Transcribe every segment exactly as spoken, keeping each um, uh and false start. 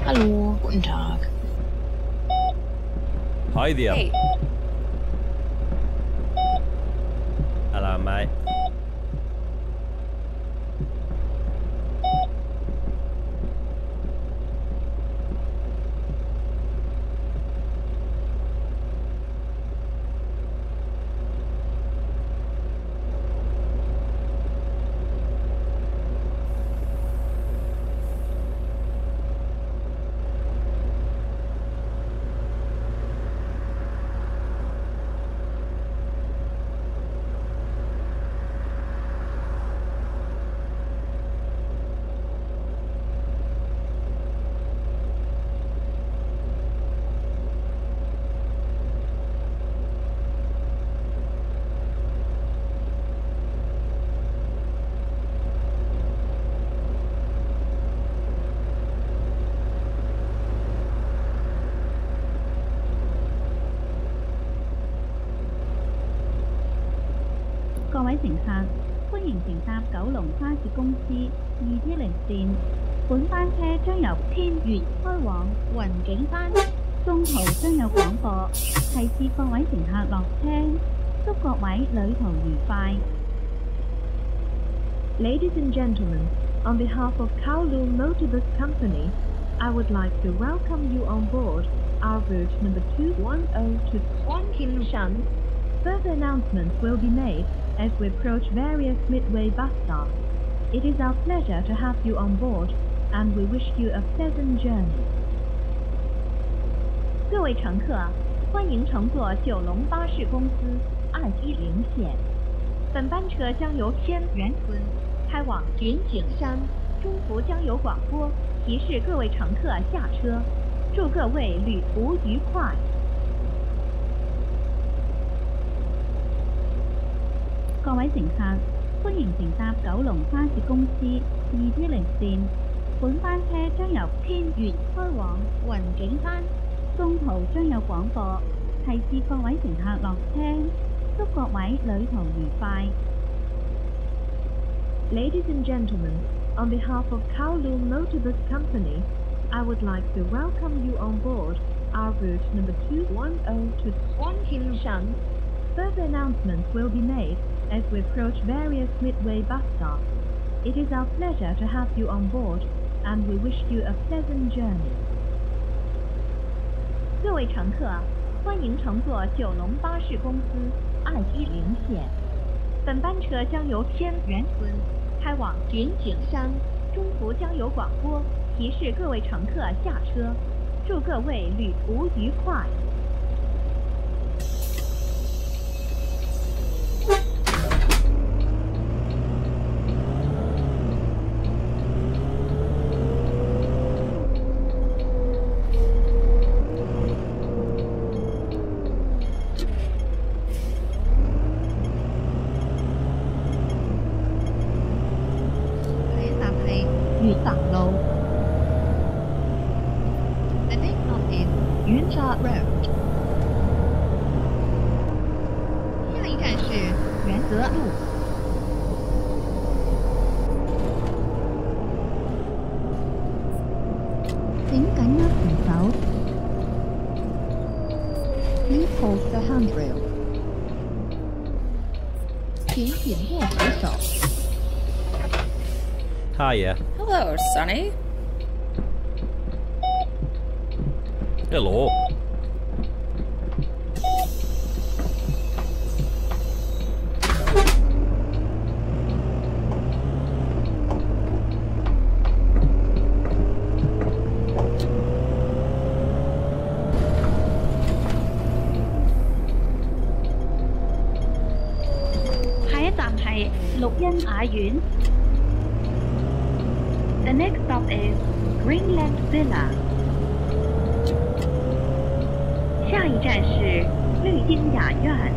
Hallo, guten Tag. Hi there. Hey. Hello, mate. 各位乘客，歡迎乘搭九龍巴士公司二一零線。本班車將由天元開往雲景山，中途將有廣播，提示各位乘客落車，祝各位旅途愉快。 Ladies and gentlemen, on behalf of Kowloon Motorbus Company, I would like to welcome you on board our route number two one zero to Huaqingshan. Further announcements will be made as we approach various midway bus stops. It is our pleasure to have you on board, and we wish you a pleasant journey. 各位乘客，欢迎乘坐九龙巴士公司二一零线。本班车将由天元村开往云景山，中途将有广播提示各位乘客下车。祝各位旅途愉快。各位乘客，歡迎乘搭九龍巴士公司二一零線。本班車將由天元開往雲景山，中途將有廣播提示各位乘客落車，祝各位旅途愉快。Ladies and gentlemen, on behalf of Kowloon Motorbus Company, I would like to welcome you on board our route number two one zero to Huaqingshan. Further announcements will be made as we approach various midway bus stops. It is our pleasure to have you on board, and we wish you a pleasant journey. 各位乘客，欢迎乘坐九龙巴士公司二一零线。本班车将由天元村开往云景山，中途将有广播提示各位乘客下车。祝各位旅途愉快。月塘路 The next stop is Yunsha Road. 下一站是元泽路。請緊握扶手。Please hold the handrail. 請緊握扶手。 Hiya. Hello, Sonny. Hello. The next stop is Greenland Villa. 下一站是绿丁雅苑。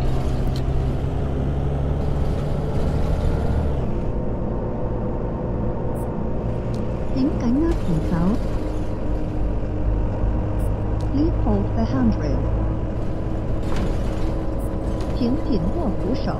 請緊握扶手。Please hold the handrail. 請緊握扶手。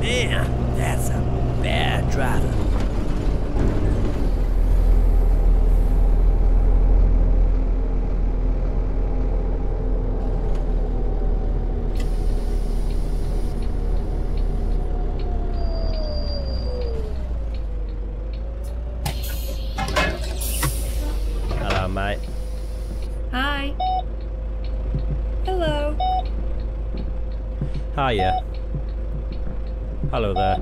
Man, that's a bad driver. Hello, mate. Hi. Hello. Hiya. Hello there.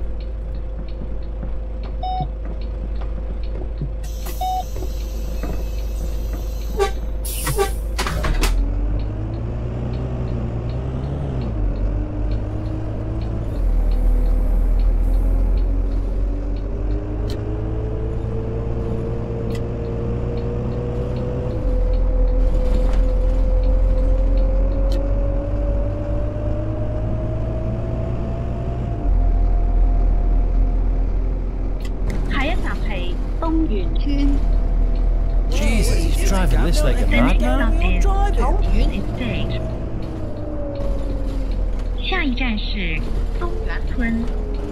Jesus, he's driving this like a The next madman. stop is Drive it. 桃园 Estate。下一站是东园村。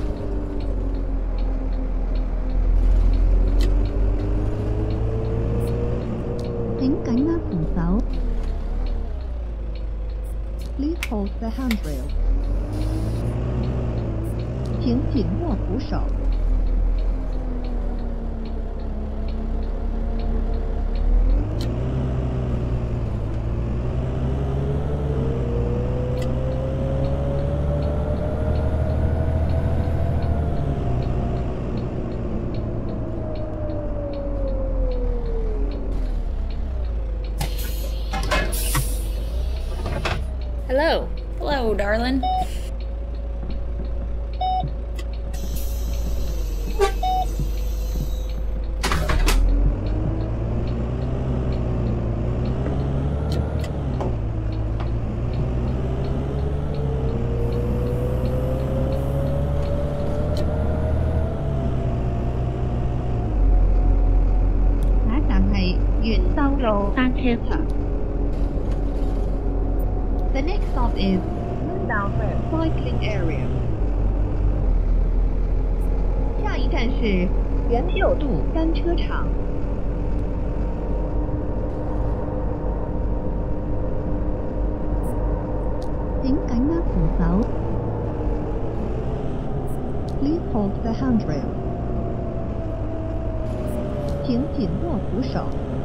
請緊握扶手。Please hold the handrail。請緊握扶手。 Hello. Hello, darling. The next stop is Windown Road Cycling Area。下一站是元六渡单车场。請緊握扶手。Please hold the handrail。請緊握扶手。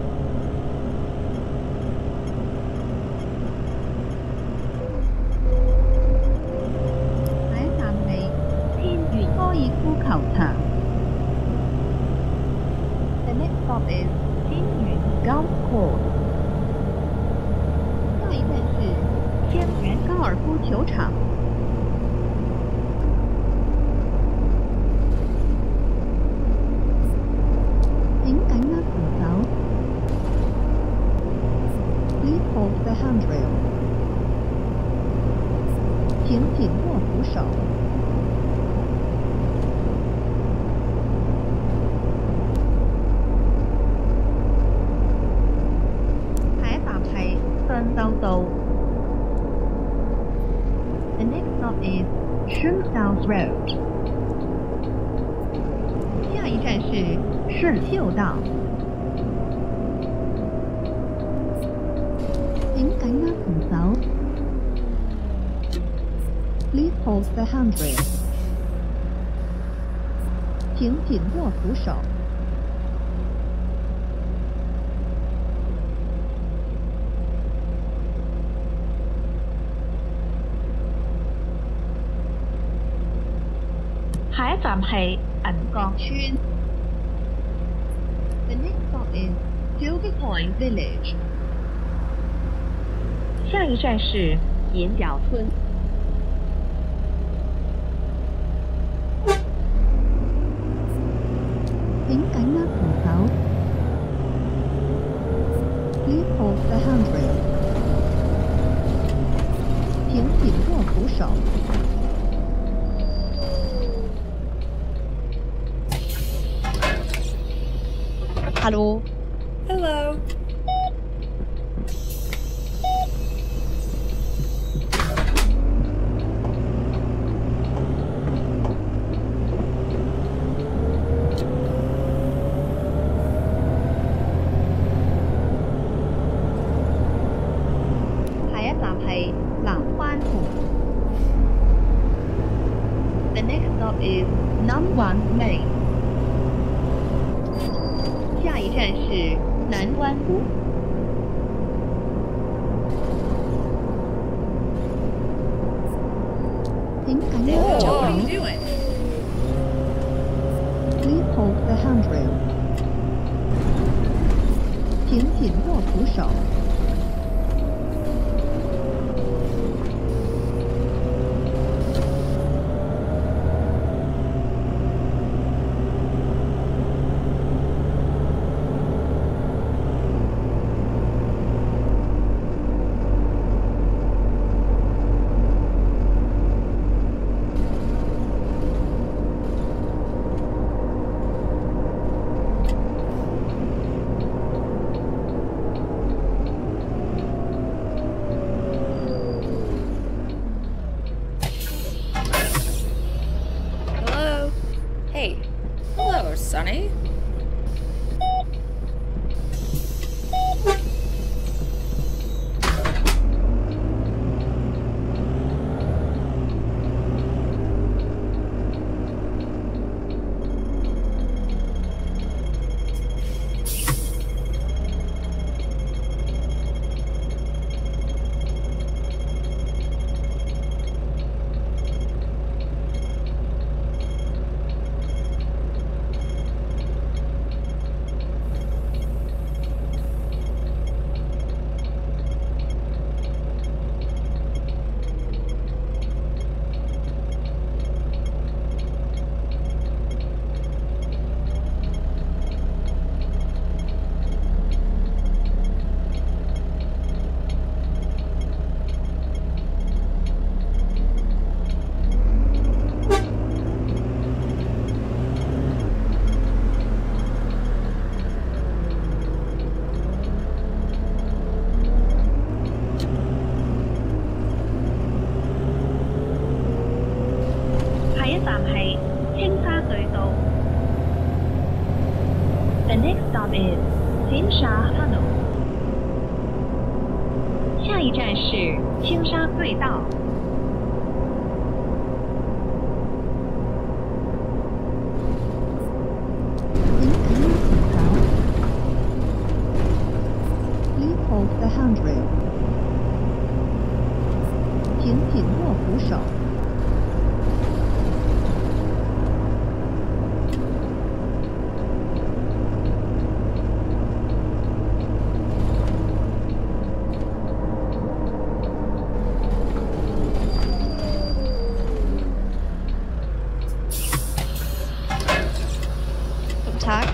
球場。The next stop is 天元 Golf Course。下一站是天元高爾夫球場。請緊握扶手。Please hold the handrail。請緊握扶手。The next stop is Shunstow's Road。下一站是顺秀道。請緊握扶手。Please hold the handrail。請緊握扶手。下一站係銀角村。The next stop is Silver Point Village。下一站是岩角村。請緊握扶手。Please hold the handrail。請緊握扶手。Hello. Hello. The next stop is Nanwan Lane. 下一站是南湾湖。 请緊握 Whoa, 扶 what are you 手 doing? Please hold the handrail. 請緊握扶手。 Hello? Hey. Hello, Sonny. The next stop is Tingsha Tunnel. 下一站是青沙隧道。 请紧握扶手。Please hold the handrail. 请紧握扶手。 Talk.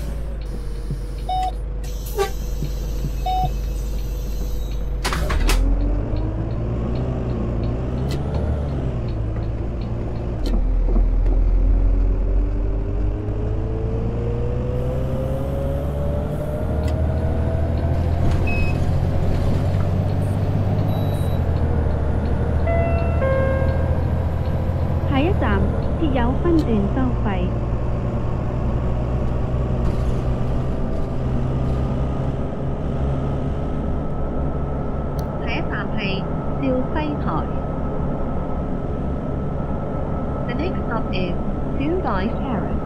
The next stop is Sudai Terrace.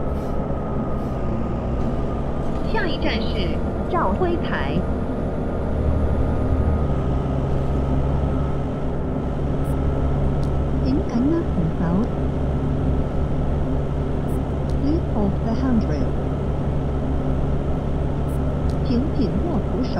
下一站是兆辉台。 请緊握扶手。Please hold the handrail. 请紧握扶手。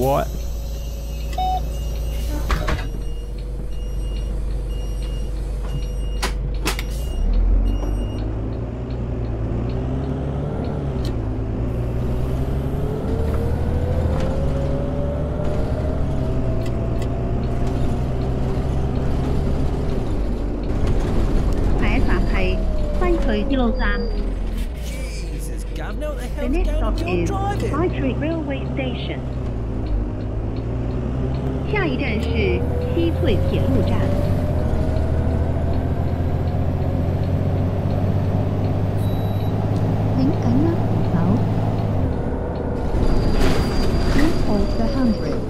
what? Jesus, Gavin, what the The hell's next going on? stop You're is driving. Baitree Railway Station. 下一站是西穗铁路站。請緊握扶手。Please hold the handrail。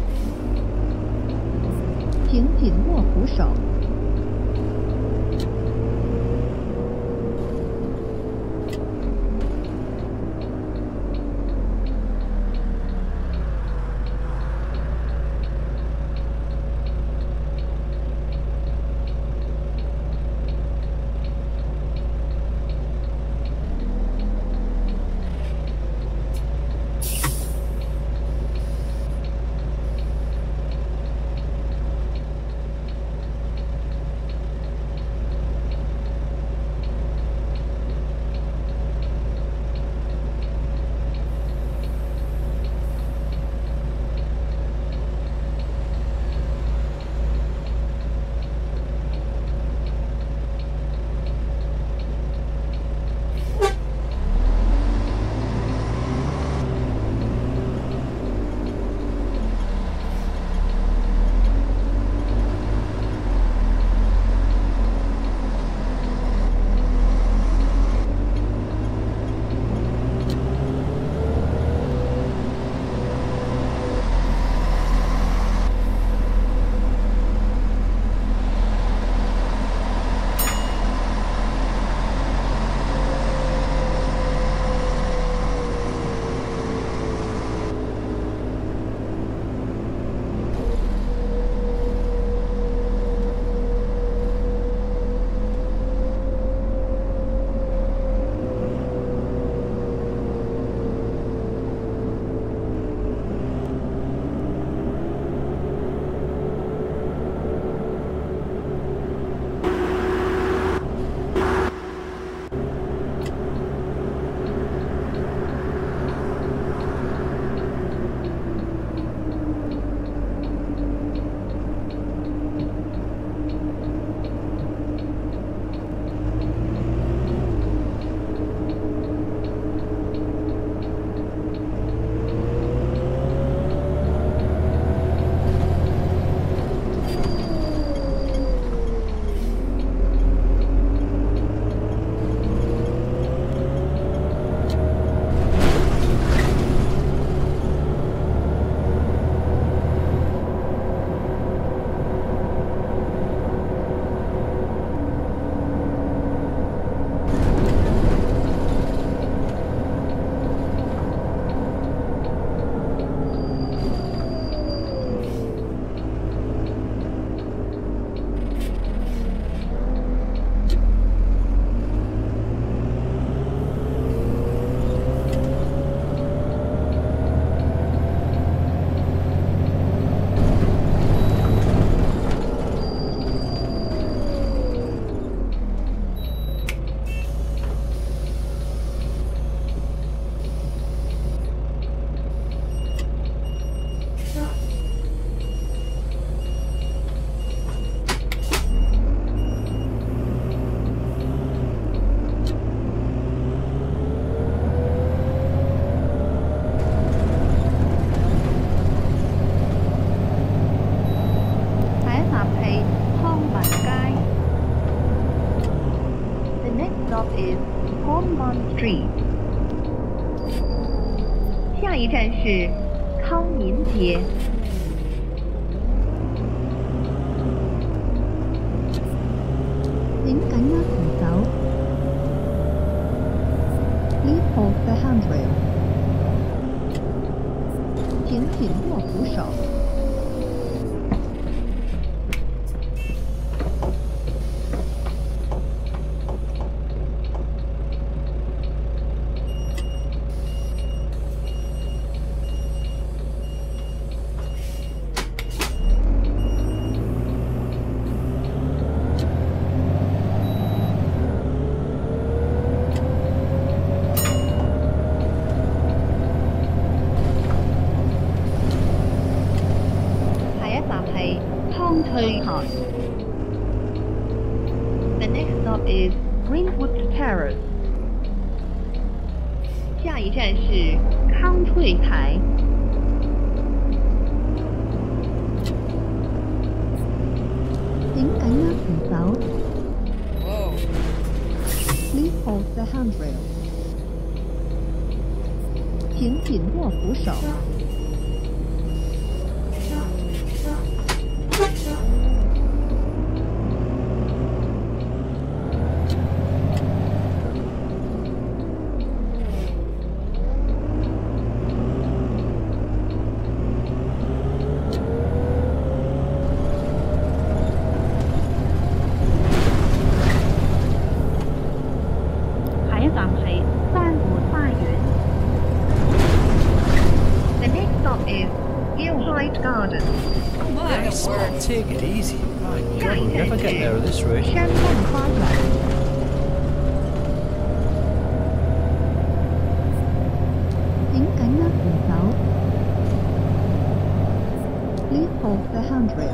請緊握扶手。Street。下一站是康民街。請緊握扶手。Please hold the handrail。請緊握扶手。 去台。The next stop is Greenwood Terrace。下一站是康翠台。請緊握扶手。 Whoa. Please hold the handrail。請緊握扶手。下一站係珊瑚花園。The next stop is Gilside Garden。 My Nice, word. take it easy. My God, we'll never get there at this rate. 山畔花園。請緊握扶手。Please hold the handrail。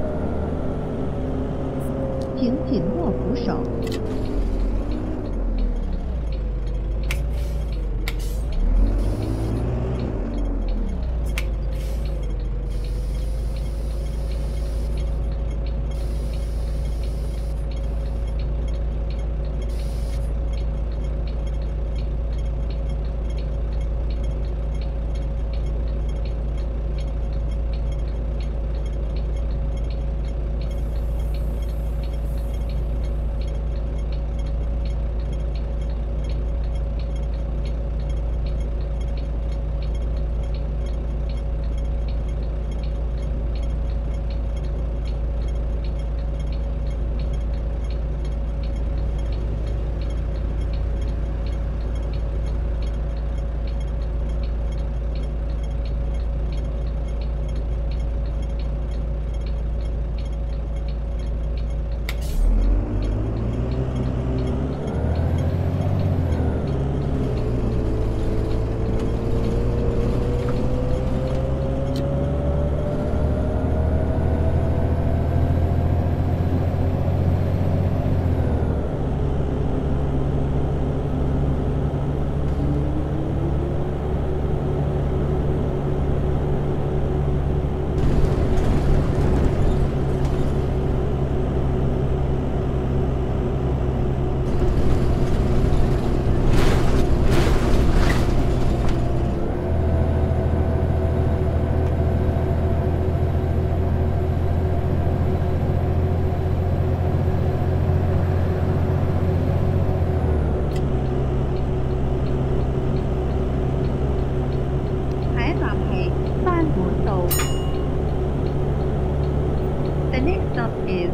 請緊握扶手。The next stop is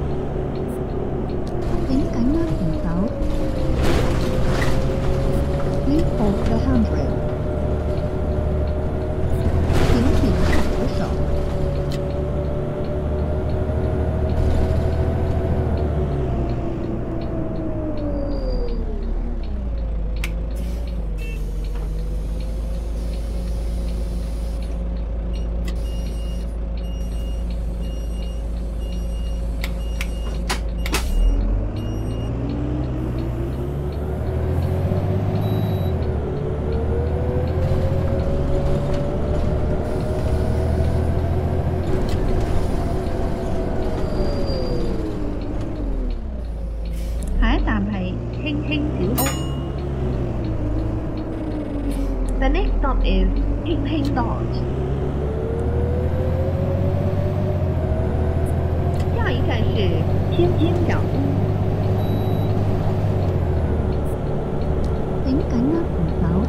請緊握扶手 Please hold the handrail 請緊握扶手The next stop is Hing Hing Lodge 下一站是天津小屋請緊握扶手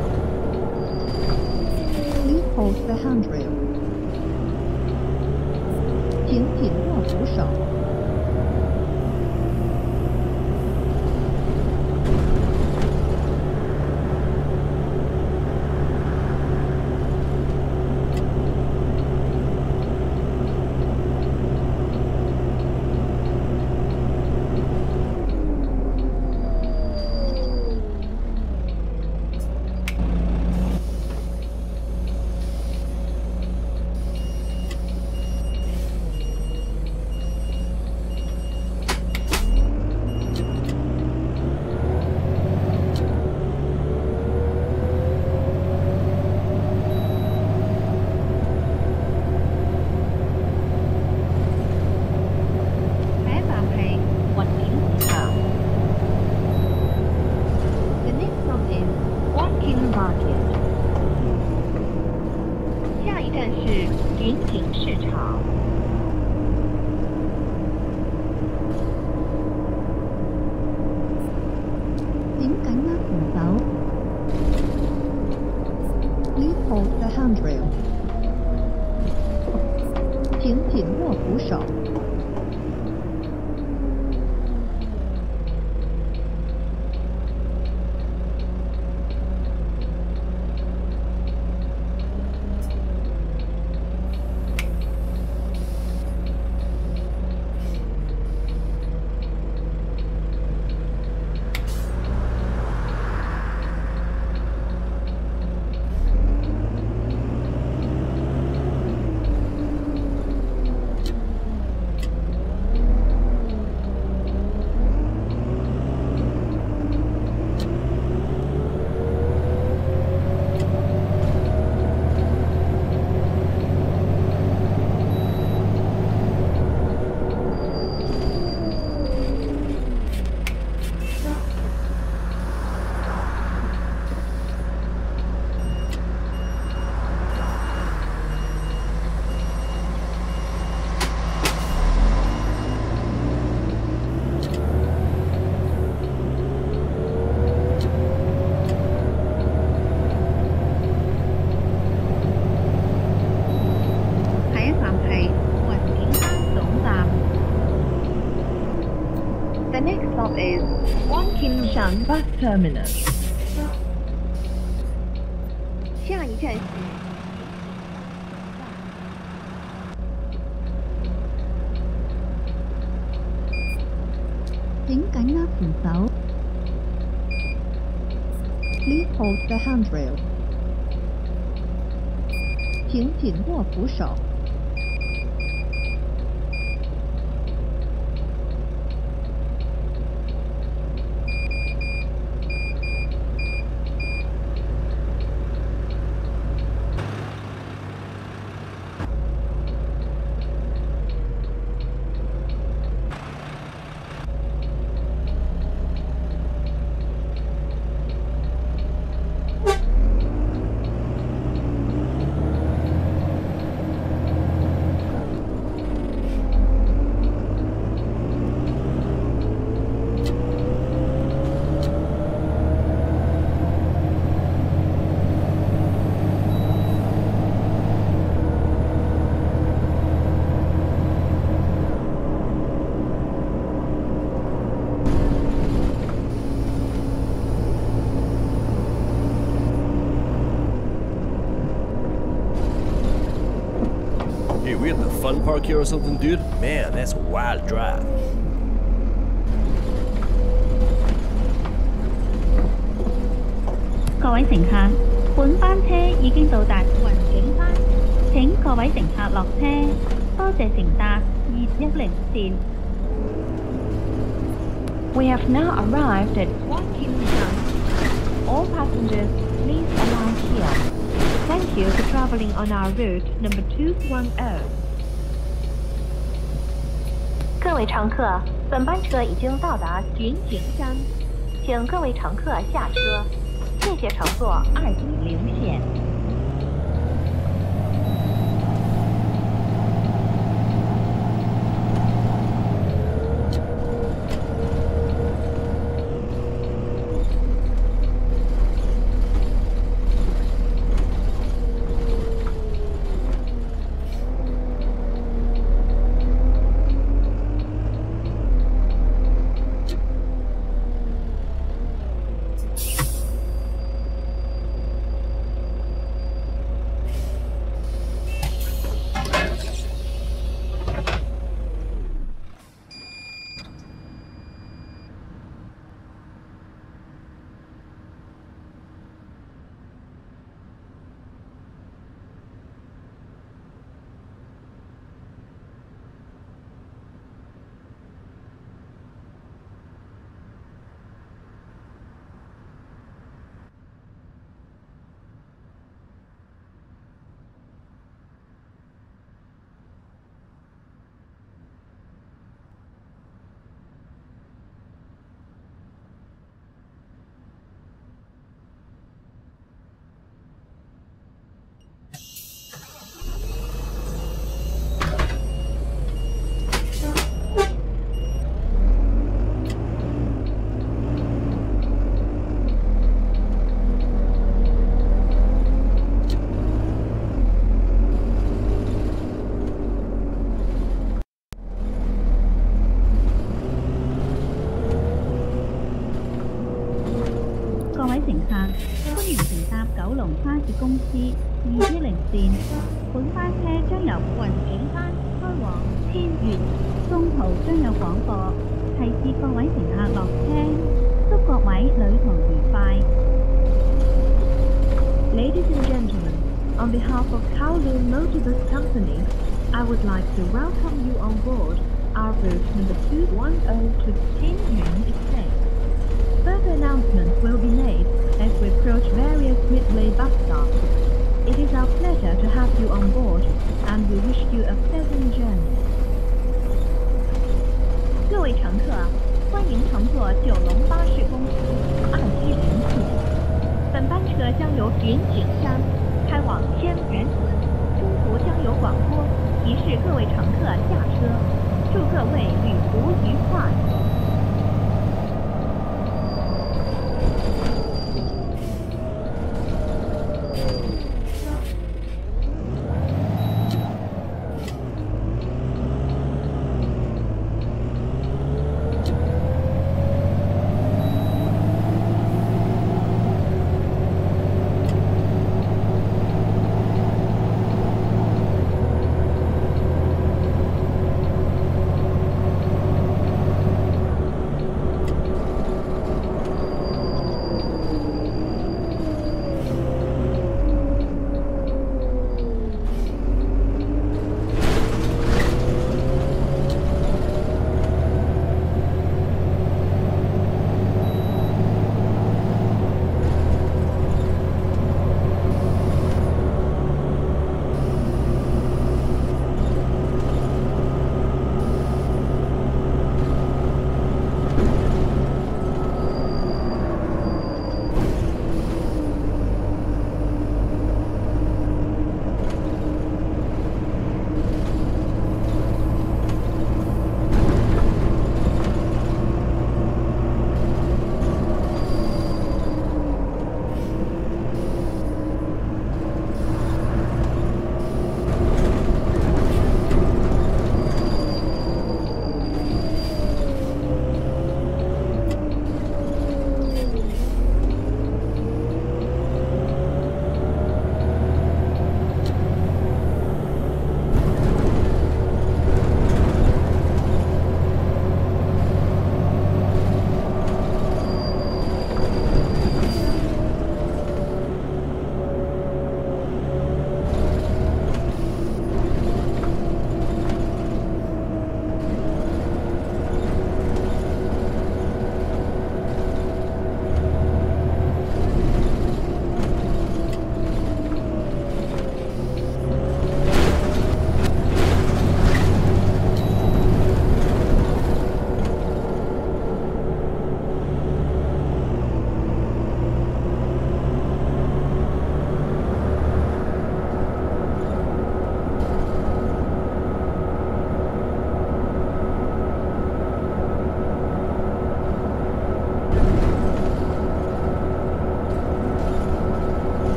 Please hold the handrail 請緊握扶手 Market。下一站是云锦市场。 請緊握扶手。Please hold the handrail。請緊握扶手。 The next stop is Wangqingshan Bus Terminus。下一站是。 請緊握扶手。Please hold the handrail。請緊握扶手。 Hey, we at the fun park here or something, dude? Man, that's a wild drive. 各位乘客，本班車已經到達雲景山，請各位乘客落車，多謝乘搭二一零線。 We have now arrived at Wangqingshan. All passengers, please alight here. Thank you for traveling on our route number two one zero. 各位乘客，本班车已经到达云景山， 请各位乘客下车，谢谢乘坐二一零线。 位乘客，歡迎乘搭九龍巴士公司二一零線。本班車將由雲景山開往天悅，中途將有廣播，提示各位乘客落車。祝各位旅途愉快。 Ladies and gentlemen, on behalf of Kowloon Motorbus Company, I would like to welcome you on board our route number two one zero to Tinyuan Estate. Further announcements will be made as we approach various midway bus stops. It is our pleasure to have you on board, and we wish you a pleasant journey. 各位乘客，欢迎乘坐九龙巴士公司二一零系。本班车将由云景山开往千源村，中途将有广播提示各位乘客下车。祝各位旅途愉快。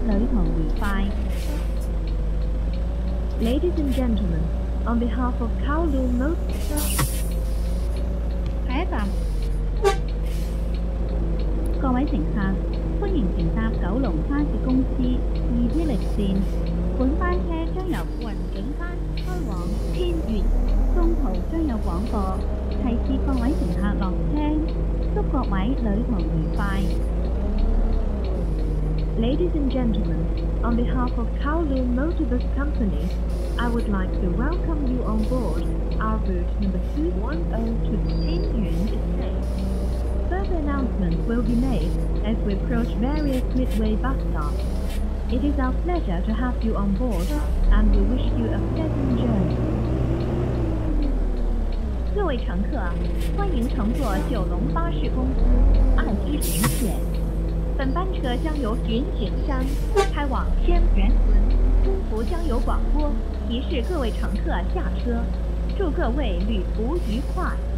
旅途愉快。 Ladies and gentlemen, on behalf of Kowloon Motor... 下一站，各位乘客，歡迎乘搭九龍巴士公司二一零線。本班車將由雲景山開往天悅，中途將有廣播，提示各位乘客落車，祝各位旅途愉快。 Ladies and gentlemen, on behalf of Kowloon Motorbus Company, I would like to welcome you on board our route number two one zero to Tinyuan Estate. Further announcements will be made as we approach various midway bus stops. It is our pleasure to have you on board, and we wish you a pleasant journey. 各位乘客，欢迎乘坐九龙巴士公司二一零线。本班车将由云景山开往天元村，中途将有广播提示各位乘客下车，祝各位旅途愉快。